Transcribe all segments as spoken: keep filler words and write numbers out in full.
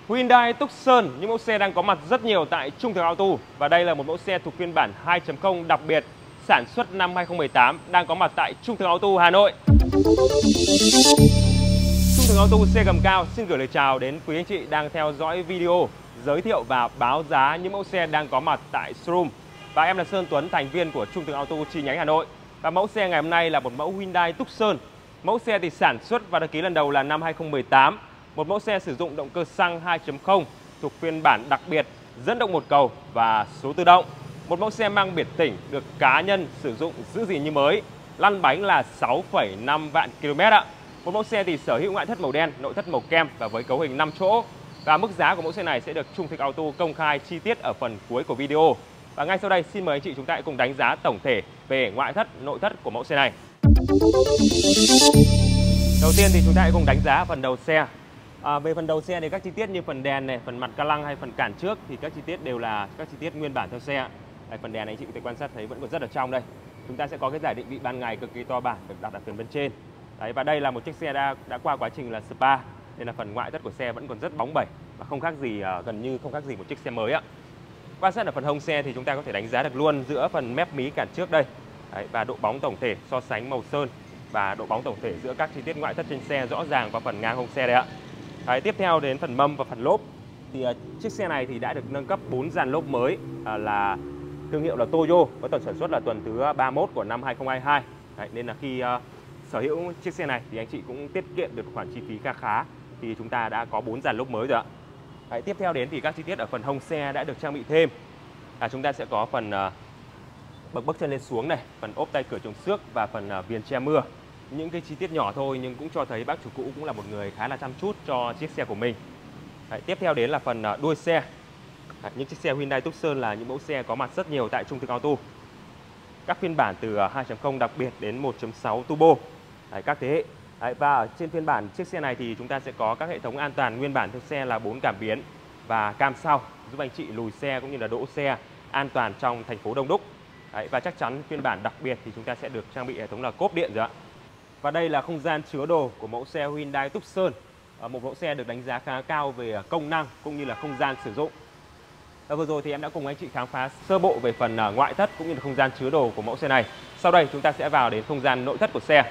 Hyundai Tucson, những mẫu xe đang có mặt rất nhiều tại Trung Thực Auto. Và đây là một mẫu xe thuộc phiên bản hai chấm không đặc biệt, sản xuất năm hai không một tám, đang có mặt tại Trung Thực Auto Hà Nội. Trung Thực Auto xe gầm cao xin gửi lời chào đến quý anh chị đang theo dõi video giới thiệu và báo giá những mẫu xe đang có mặt tại showroom. Và em là Sơn Tuấn, thành viên của Trung Thực Auto chi nhánh Hà Nội. Và mẫu xe ngày hôm nay là một mẫu Hyundai Tucson. Mẫu xe thì sản xuất và đăng ký lần đầu là năm hai không một tám. Một mẫu xe sử dụng động cơ xăng hai chấm không thuộc phiên bản đặc biệt, dẫn động một cầu và số tự động. Một mẫu xe mang biển tỉnh, được cá nhân sử dụng giữ gìn như mới. Lăn bánh là sáu phẩy năm vạn km ạ. Một mẫu xe thì sở hữu ngoại thất màu đen, nội thất màu kem và với cấu hình năm chỗ. Và mức giá của mẫu xe này sẽ được Trung Thực Auto công khai chi tiết ở phần cuối của video. Và ngay sau đây xin mời anh chị chúng ta cùng đánh giá tổng thể về ngoại thất, nội thất của mẫu xe này. Đầu tiên thì chúng ta hãy cùng đánh giá phần đầu xe. À, về phần đầu xe thì các chi tiết như phần đèn này, phần mặt ca lăng hay phần cản trước thì các chi tiết đều là các chi tiết nguyên bản theo xe. Đây, phần đèn này anh chị có thể quan sát thấy vẫn còn rất là trong đây. Chúng ta sẽ có cái giải định vị ban ngày cực kỳ to bản được đặt ở phần bên trên. Đấy, và đây là một chiếc xe đã đã qua quá trình là spa, nên là phần ngoại thất của xe vẫn còn rất bóng bẩy và không khác gì, gần như không khác gì một chiếc xe mới ạ. Quan sát ở phần hông xe thì chúng ta có thể đánh giá được luôn giữa phần mép mí cản trước đây. Đấy, và độ bóng tổng thể so sánh màu sơn và độ bóng tổng thể giữa các chi tiết ngoại thất trên xe rõ ràng qua phần ngang hông xe đây ạ. Đấy, tiếp theo đến phần mâm và phần lốp thì uh, chiếc xe này thì đã được nâng cấp bốn dàn lốp mới, uh, là thương hiệu là Toyo, có tuần sản xuất là tuần thứ ba mươi mốt của năm hai không hai hai. Đấy, nên là khi uh, sở hữu chiếc xe này thì anh chị cũng tiết kiệm được khoản chi phí khá khá, thì chúng ta đã có bốn dàn lốp mới rồi ạ. Đấy, tiếp theo đến thì các chi tiết ở phần hông xe đã được trang bị thêm. À, chúng ta sẽ có phần uh, bậc bước chân lên xuống này, phần ốp tay cửa chống xước và phần uh, viền che mưa. Những cái chi tiết nhỏ thôi nhưng cũng cho thấy bác chủ cũ cũng là một người khá là chăm chút cho chiếc xe của mình. Đấy, tiếp theo đến là phần uh, đuôi xe. Đấy, những chiếc xe Hyundai Tucson là những mẫu xe có mặt rất nhiều tại Trung Thực Auto. Các phiên bản từ uh, hai chấm không đặc biệt đến một chấm sáu turbo. Đấy, các thế hệ. Đấy, và ở trên phiên bản chiếc xe này thì chúng ta sẽ có các hệ thống an toàn nguyên bản theo xe là bốn cảm biến và cam sau, giúp anh chị lùi xe cũng như là đỗ xe an toàn trong thành phố đông đúc. Đấy, và chắc chắn phiên bản đặc biệt thì chúng ta sẽ được trang bị hệ thống là cốp điện rồi ạ. Và đây là không gian chứa đồ của mẫu xe Hyundai Tucson, một mẫu xe được đánh giá khá cao về công năng cũng như là không gian sử dụng. Và vừa rồi thì em đã cùng anh chị khám phá sơ bộ về phần ngoại thất cũng như là không gian chứa đồ của mẫu xe này. Sau đây chúng ta sẽ vào đến không gian nội thất của xe.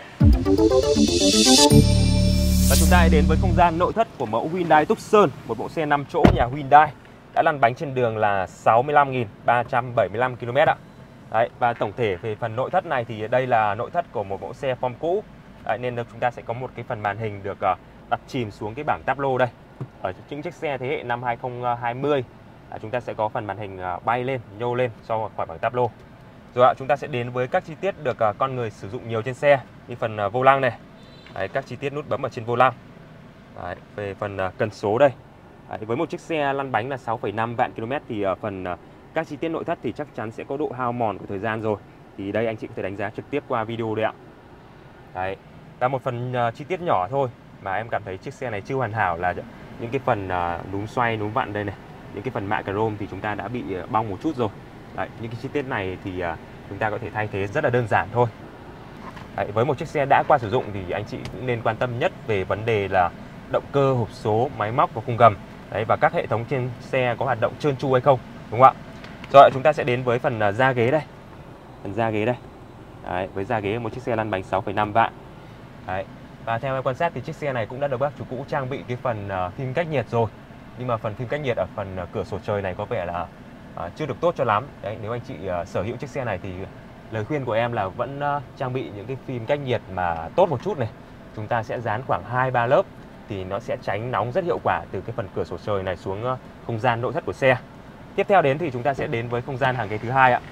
Và chúng ta hãy đến với không gian nội thất của mẫu Hyundai Tucson, một mẫu xe năm chỗ nhà Hyundai đã lăn bánh trên đường là sáu mươi lăm nghìn ba trăm bảy mươi lăm ki lô mét ạ. Đấy, và tổng thể về phần nội thất này thì đây là nội thất của một mẫu xe form cũ. Đấy, nên chúng ta sẽ có một cái phần màn hình được uh, đặt chìm xuống cái bảng táp lô đây. Ở những chiếc xe thế hệ năm hai không hai không, uh, chúng ta sẽ có phần màn hình uh, bay lên, nhô lên so khỏi bảng táp lô. Rồi ạ, chúng ta sẽ đến với các chi tiết được uh, con người sử dụng nhiều trên xe, như phần uh, vô lăng này. Đấy, các chi tiết nút bấm ở trên vô lăng. Đấy, về phần uh, cần số đây. Đấy, với một chiếc xe lăn bánh là sáu phẩy năm vạn km thì uh, phần uh, các chi tiết nội thất thì chắc chắn sẽ có độ hao mòn của thời gian rồi. Thì đây anh chị có thể đánh giá trực tiếp qua video đây ạ. Đấy, và một phần uh, chi tiết nhỏ thôi mà em cảm thấy chiếc xe này chưa hoàn hảo là những cái phần uh, núm xoay, núm vặn đây này. Những cái phần mạ chrome thì chúng ta đã bị uh, bong một chút rồi. Đấy, những cái chi tiết này thì uh, chúng ta có thể thay thế rất là đơn giản thôi. Đấy, với một chiếc xe đã qua sử dụng thì anh chị cũng nên quan tâm nhất về vấn đề là động cơ, hộp số, máy móc và khung gầm. Đấy, và các hệ thống trên xe có hoạt động trơn tru hay không, đúng không ạ? Rồi chúng ta sẽ đến với phần da ghế đây. Phần da ghế đây. Đấy, với da ghế một chiếc xe lăn bánh sáu phẩy năm vạn. Đấy. Và theo em quan sát thì chiếc xe này cũng đã được bác chủ cũ trang bị cái phần uh, phim cách nhiệt rồi. Nhưng mà phần phim cách nhiệt ở phần uh, cửa sổ trời này có vẻ là uh, chưa được tốt cho lắm. Đấy, nếu anh chị uh, sở hữu chiếc xe này thì lời khuyên của em là vẫn uh, trang bị những cái phim cách nhiệt mà tốt một chút này. Chúng ta sẽ dán khoảng hai ba lớp thì nó sẽ tránh nóng rất hiệu quả từ cái phần cửa sổ trời này xuống uh, không gian nội thất của xe. Tiếp theo đến thì chúng ta sẽ đến với không gian hàng ghế thứ hai ạ.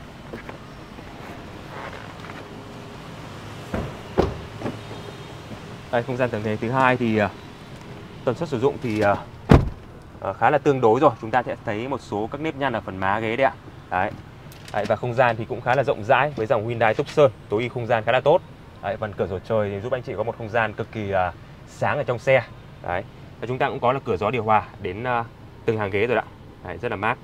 Đây, không gian tầng ghế thứ hai thì uh, tần suất sử dụng thì uh, uh, khá là tương đối rồi. Chúng ta sẽ thấy một số các nếp nhăn ở phần má ghế đấy ạ. Đấy. Đấy, và không gian thì cũng khá là rộng rãi với dòng Hyundai Tucson, tối ưu không gian khá là tốt. Đấy, phần cửa sổ trời thì giúp anh chị có một không gian cực kỳ uh, sáng ở trong xe. Đấy. Và chúng ta cũng có là cửa gió điều hòa đến uh, từng hàng ghế rồi ạ. Đấy, rất là mát.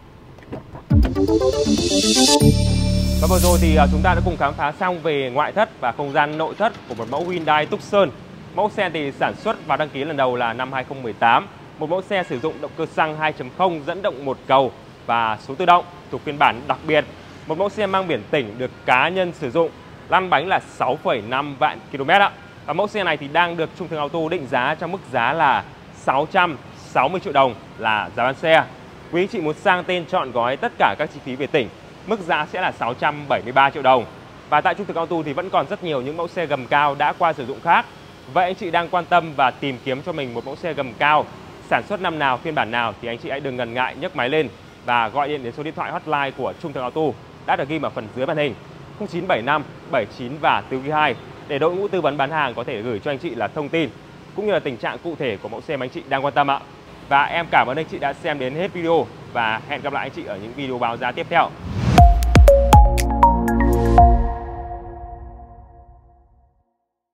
Và vừa rồi thì chúng ta đã cùng khám phá xong về ngoại thất và không gian nội thất của một mẫu Hyundai Tucson. Mẫu xe thì sản xuất và đăng ký lần đầu là năm hai không một tám. Một mẫu xe sử dụng động cơ xăng hai chấm không dẫn động một cầu và số tự động thuộc phiên bản đặc biệt. Một mẫu xe mang biển tỉnh được cá nhân sử dụng, lăn bánh là sáu phẩy năm vạn ki lô mét ạ. Và mẫu xe này thì đang được Trung Thường Auto định giá trong mức giá là sáu trăm sáu mươi triệu đồng là giá bán xe. Quý anh chị muốn sang tên chọn gói tất cả các chi phí về tỉnh, mức giá sẽ là sáu trăm bảy mươi ba triệu đồng. Và tại Trung Thực Auto thì vẫn còn rất nhiều những mẫu xe gầm cao đã qua sử dụng khác. Vậy anh chị đang quan tâm và tìm kiếm cho mình một mẫu xe gầm cao sản xuất năm nào, phiên bản nào thì anh chị hãy đừng ngần ngại nhấc máy lên và gọi điện đến số điện thoại hotline của Trung Thực Auto đã được ghi ở phần dưới màn hình không chín bảy năm bảy chín và tư hai hai để đội ngũ tư vấn bán hàng có thể gửi cho anh chị là thông tin cũng như là tình trạng cụ thể của mẫu xe mà anh chị đang quan tâm ạ. Và em cảm ơn anh chị đã xem đến hết video và hẹn gặp lại anh chị ở những video báo giá tiếp theo.